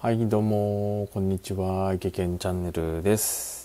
はいどうもこんにちは、イケケンチャンネルです。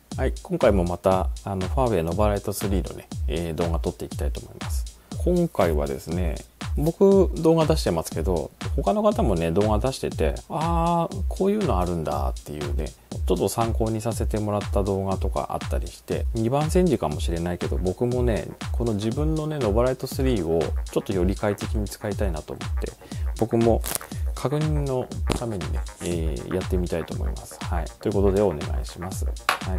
はい、今回もまたファーウェイのバラエト3のね、動画撮っていきたいと思います。今回はですね、僕動画出してますけど、他の方もね動画出してて、こういうのあるんだっていうね、ちょっと参考にさせてもらった動画とかあったりして、2番煎じかもしれないけど、僕もねこの自分のねノバライト3をちょっとより快適に使いたいなと思って、僕も確認のためにね、やってみたいと思います。はい、ということでお願いします。はい、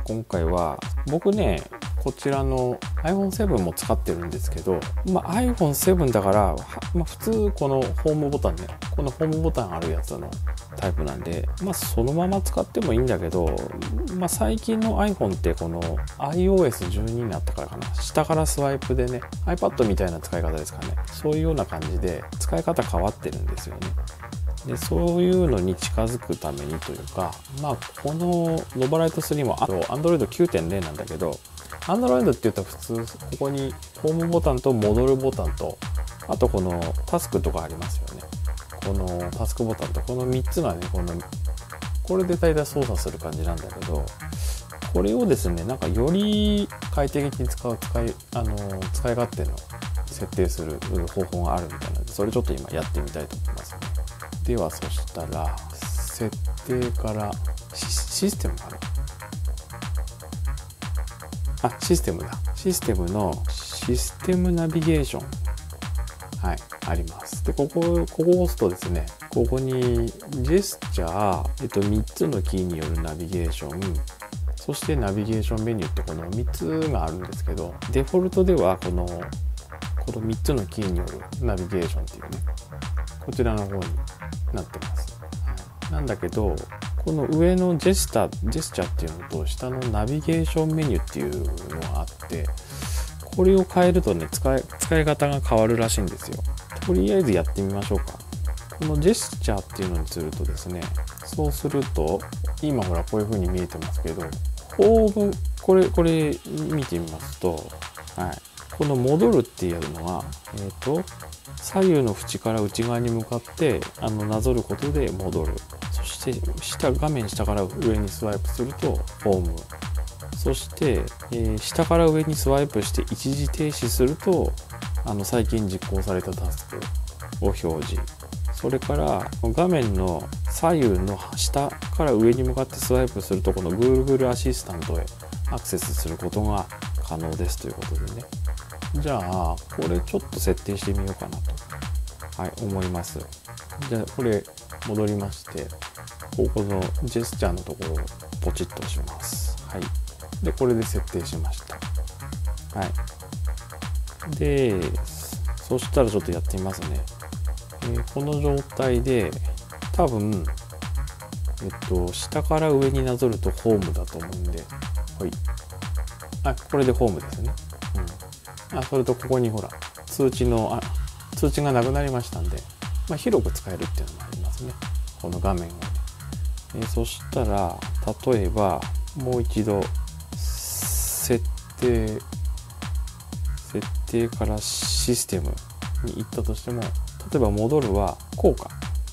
今回は僕ねこちらの iPhone7 も使ってるんですけど、iPhone7 だから、普通このホームボタンね、このホームボタンあるやつのタイプなんで、そのまま使ってもいいんだけど、最近の iPhone ってこの iOS12 になったからかな、下からスワイプでね iPad みたいな使い方ですかね、そういうような感じで使い方変わってるんですよね。でそういうのに近づくためにというか、このノバライト3もAndroid 9.0 なんだけど、Android って言ったら普通ここにホームボタンと戻るボタンと、あとこのタスクとかありますよね。このタスクボタンとこの3つがね、これで大体操作する感じなんだけど、これをですねより快適に使い勝手の設定する方法があるみたいなので、それちょっと今やってみたいと思いますね。ではそしたら設定からシステムかな、システムだ。システムのシステムナビゲーション、はい、あります。でここを押すとですね、ここにジェスチャー、3つのキーによるナビゲーション、そしてナビゲーションメニューってこの3つがあるんですけど、デフォルトではこの3つのキーによるナビゲーションっていうね、こちらの方になってます。はい、なんだけど、この上のジェスチャーっていうのと下のナビゲーションメニューっていうのがあって、これを変えるとね使い方が変わるらしいんですよ。とりあえずやってみましょうか。このジェスチャーっていうのにするとですね、そうすると今ほらこういう風に見えてますけど、ホームこれ見てみますと、はい、この戻るっていうのは左右の縁から内側に向かってなぞることで戻る。そして画面下から上にスワイプするとホーム。そして、下から上にスワイプして一時停止すると最近実行されたタスクを表示。それから画面の左右の下から上に向かってスワイプすると、この Google アシスタントへアクセスすることが可能ですということでね。じゃあこれちょっと設定してみようかなと、はい、思います。じゃあこれ戻りまして、ここのジェスチャーのところをポチッと押します。はい、でこれで設定しました。はい、でそしたらちょっとやってみますね。この状態で多分下から上になぞるとホームだと思うんで、はい、これでホームですね。それとここにほら通知がなくなりましたんで、広く使えるっていうのもありますね、この画面をね。そしたら例えばもう一度設定からシステムに行ったとしても、例えば戻るはこうか、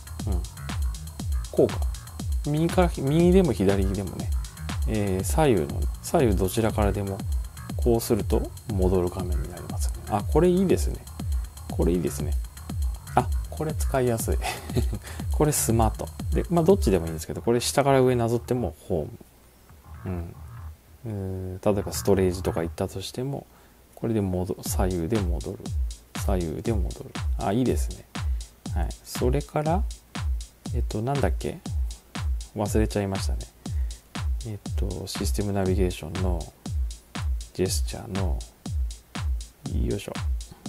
こうか、右でも左でもね、左右どちらからでもこうすると戻る画面になりますね。これいいですね。これ使いやすいこれスマートで、どっちでもいいんですけど、これ下から上なぞってもホーム、例えばストレージとか行ったとしても、これで左右で戻る、いいですね。はい、それからなんだっけ、忘れちゃいましたね。システムナビゲーションのジェスチャーのよいしょ、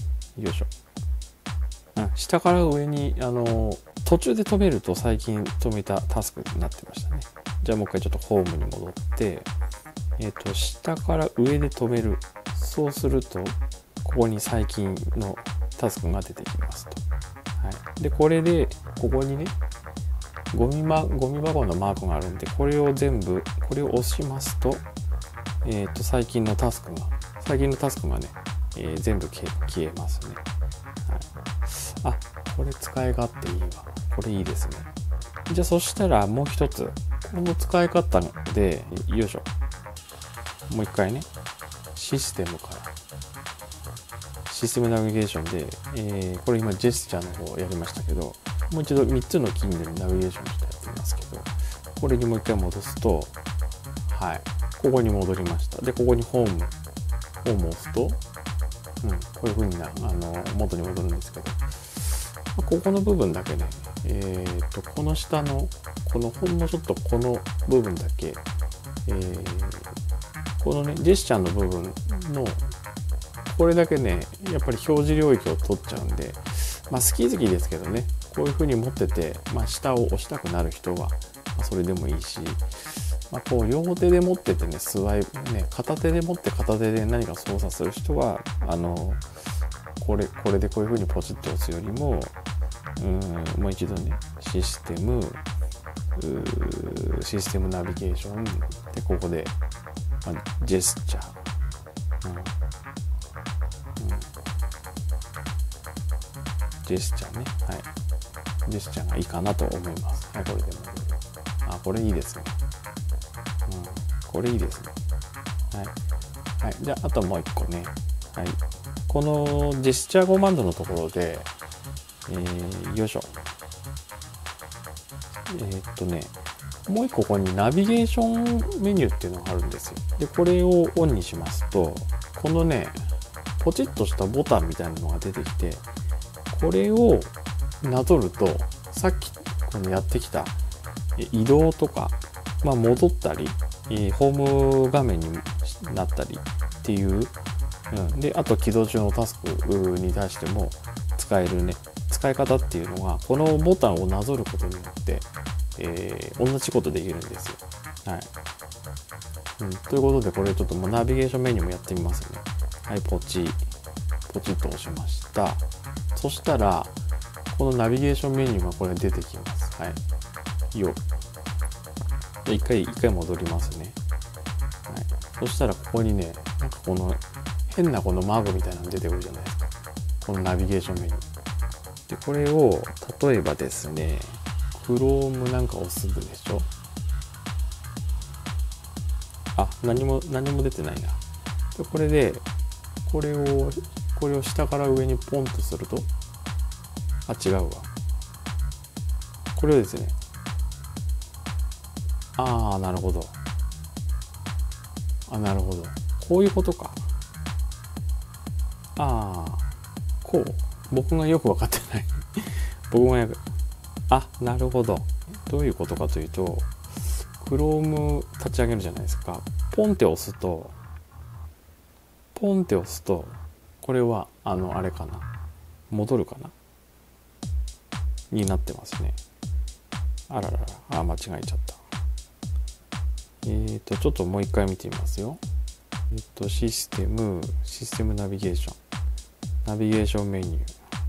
下から上に途中で止めると最近止めたタスクになってましたね。じゃあもう一回ちょっとホームに戻って、下から上で止める。そうするとここに最近のタスクが出てきますと。はい、でこれでここにねゴミ箱のマークがあるんで、これを押しますと、最近のタスクがね、全部消えますね。はい、これ使い勝手いいわ。これいいですね。 じゃあそしたらもう一つ、この使い方で、よいしょ。もう一回ね、システムから、システムナビゲーションで、これ今ジェスチャーの方やりましたけど、もう一度3つのキーにナビゲーションしてやってみますけど、これにもう一回戻すと、はい、ここに戻りました。で、ここにホームを押すと、こういう風に元に戻るんですけど、ここの部分だけね、この下の、このほんのちょっとこの部分だけ、このね、ジェスチャーの部分の、これだけね、やっぱり表示領域を取っちゃうんで、好き好きですけどね、こういう風に持ってて、下を押したくなる人は、それでもいいし、こう両手で持っててね、スワイプね、片手で持って片手で何か操作する人は、これでこういう風にポチッと押すよりも、もう一度ね、システムナビゲーションで、ここで、ジェスチャー、ジェスチャーね、はい、ジェスチャーがいいかなと思います。はい、これでも、これいいですね。これいいですね。はい、じゃああともう一個ね、はい、このジェスチャーコマンドのところで、よいしょ。もう一個ここにナビゲーションメニューっていうのがあるんですよ。で、これをオンにしますと、このね、ポチッとしたボタンみたいなのが出てきて、これをなぞると、さっきこのやってきた移動とか、戻ったり、ホーム画面になったりっていう、で、あと起動中のタスクに対しても使えるね、使い方っていうのが、このボタンをなぞることによって、同じことできるんですよ。はい。ということで、これちょっともうナビゲーションメニューもやってみますね。はい、ポチッと押しました。そしたら、このナビゲーションメニューがこれ出てきます。はい。で、一回戻りますね。はい。そしたら、ここにね、なんかこの変なこのマークみたいなの出てくるじゃないですか。このナビゲーションメニュー。で、これを、例えばですね、Chrome なんか押すでしょ。何も出てないな。で、これで、これを下から上にポンとすると、違うわ。これをですね、なるほど。なるほど。こういうことか。こう。僕がよく分かってない。なるほど。どういうことかというと、Chrome 立ち上げるじゃないですか。ポンって押すと、これは、あれかな。戻るかなになってますね。間違えちゃった。ちょっともう一回見てみますよ。システムナビゲーションメニュ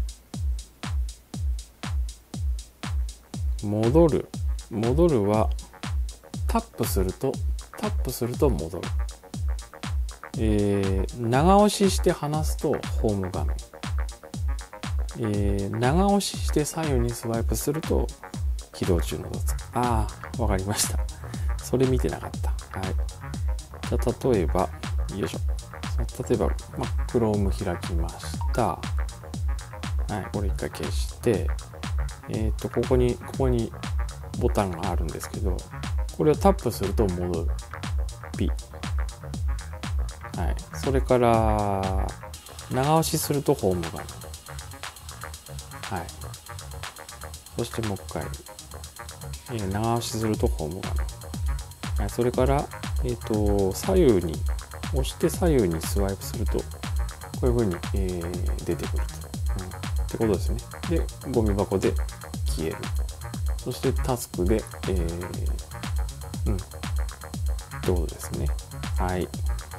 ー。戻るは、タップすると戻る。長押しして離すとホーム画面。長押しして左右にスワイプすると起動中のタスク。わかりました。それ見てなかった。はい。じゃあ例えば、よいしょ。Chrome 開きました。はい、これ一回消して、ここにボタンがあるんですけど、これをタップすると戻る。P。はい。それから、長押しするとホーム画面。はい。そしてもう一回、長押しするとホーム画面。はい。それから、左右に、押して左右にスワイプすると、こういう風に、出てくると。ってことですね。で、ゴミ箱で消える。そしてタスクで、ってことですね。はい。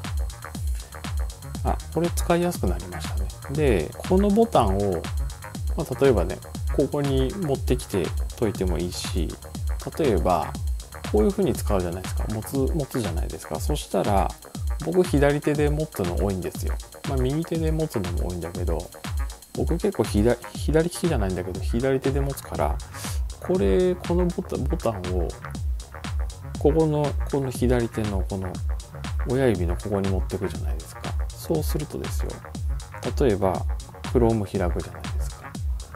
これ使いやすくなりましたね。で、このボタンを、例えばね、ここに持ってきてといてもいいし、例えば、こういう風に使うじゃないですか。持つじゃないですか。そしたら、僕左手で持つの多いんですよ。右手で持つのも多いんだけど、僕結構左利きじゃないんだけど、左手で持つから、 このボタンをこの左手のこの親指のここに持っていくじゃないですか。そうするとですよ、例えば Chrome 開くじゃないですか。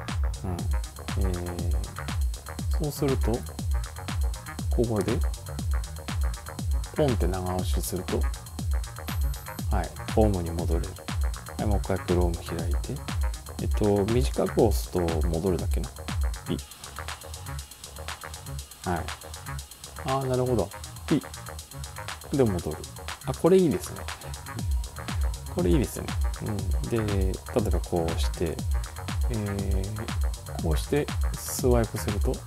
そうするとここでポンって長押しすると、はい、ホームに戻れる。はい、もう一回 Chrome 開いて、短く押すと戻るだけな。ピッ。はい。ああ、なるほど。ピッ。で戻る。あ、これいいですね。これいいですね。で、例えばこうして、こうしてスワイプすると、はい、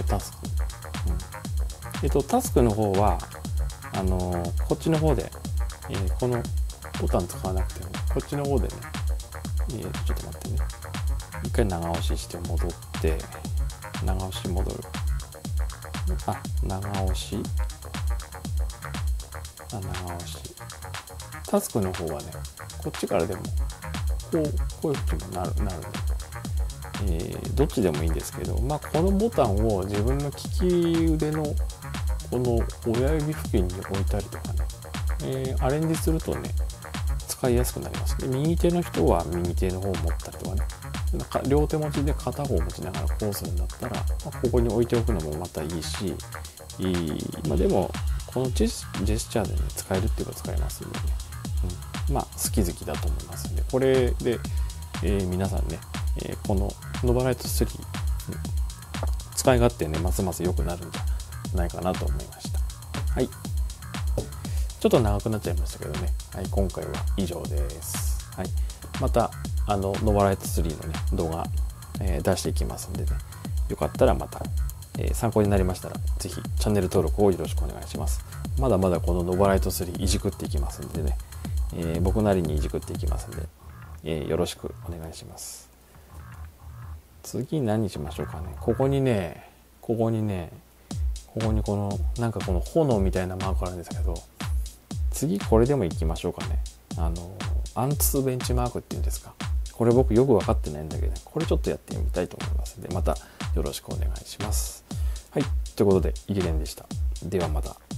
タスク。タスクの方は、こっちの方で、このボタン使わなくても、こっちの方でね、ちょっと待ってね。一回長押しして戻って、長押し戻る。長押し。タスクの方はね、こっちからでも、こういうふうにもなるどっちでもいいんですけど、このボタンを自分の利き腕のこの親指付近に置いたりとかね、アレンジするとね、使いやすくなります。で、右手の人は右手の方を持ったりとかね、両手持ちで片方持ちながらこうするんだったら、ここに置いておくのもまたいいし、でもこのジェスチャーでね使えるっていうか使えますんでね、好き好きだと思いますんで、これで、皆さんね、このノバライト3、使い勝手ねますます良くなるんじゃないかなと思いました。はい、ちょっと長くなっちゃいましたけどね、はい、今回は以上です。はい、またノバライト3のね動画、出していきますんでね、よかったらまた、参考になりましたらぜひチャンネル登録をよろしくお願いします。まだまだこのノバライト3いじくっていきますんでね、僕なりにいじくっていきますんで、よろしくお願いします。次何しましょうかね。ここにこのなんかこの炎みたいなマークあるんですけど、次これでもいきましょうかね。アンツベンチマークっていうんですか。これ僕よく分かってないんだけど、これちょっとやってみたいと思いますので、またよろしくお願いします。はい、ということで、イケレンでした。ではまた。